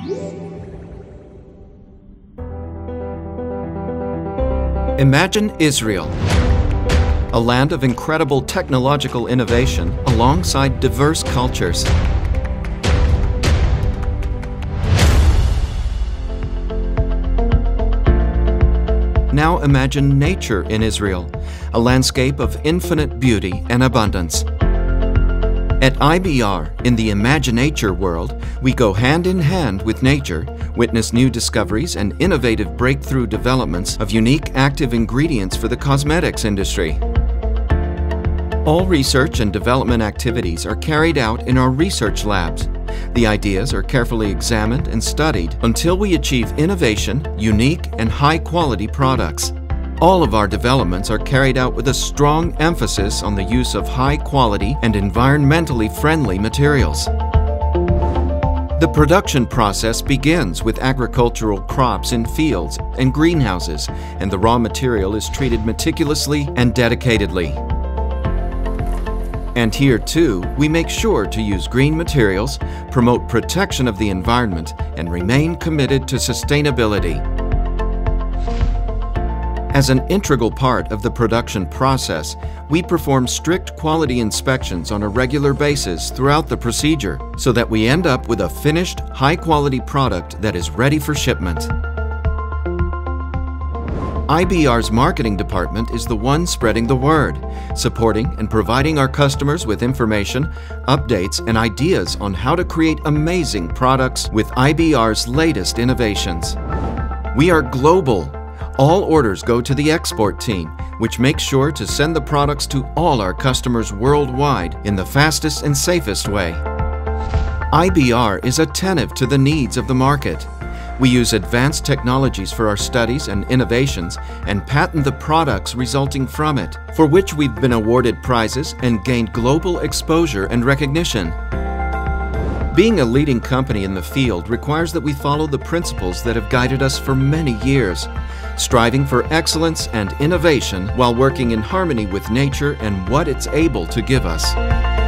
Imagine Israel, a land of incredible technological innovation alongside diverse cultures. Now imagine nature in Israel, a landscape of infinite beauty and abundance. At IBR, in the Imaginature world, we go hand in hand with nature, witness new discoveries and innovative breakthrough developments of unique active ingredients for the cosmetics industry. All research and development activities are carried out in our research labs. The ideas are carefully examined and studied until we achieve innovation, unique and high-quality products. All of our developments are carried out with a strong emphasis on the use of high-quality and environmentally friendly materials. The production process begins with agricultural crops in fields and greenhouses, and the raw material is treated meticulously and dedicatedly. And here, too, we make sure to use green materials, promote protection of the environment, and remain committed to sustainability. As an integral part of the production process, we perform strict quality inspections on a regular basis throughout the procedure so that we end up with a finished, high-quality product that is ready for shipment. IBR's marketing department is the one spreading the word, supporting and providing our customers with information, updates, and ideas on how to create amazing products with IBR's latest innovations. We are global. All orders go to the export team, which makes sure to send the products to all our customers worldwide in the fastest and safest way. IBR is attentive to the needs of the market. We use advanced technologies for our studies and innovations and patent the products resulting from it, for which we've been awarded prizes and gained global exposure and recognition. Being a leading company in the field requires that we follow the principles that have guided us for many years, striving for excellence and innovation while working in harmony with nature and what it's able to give us.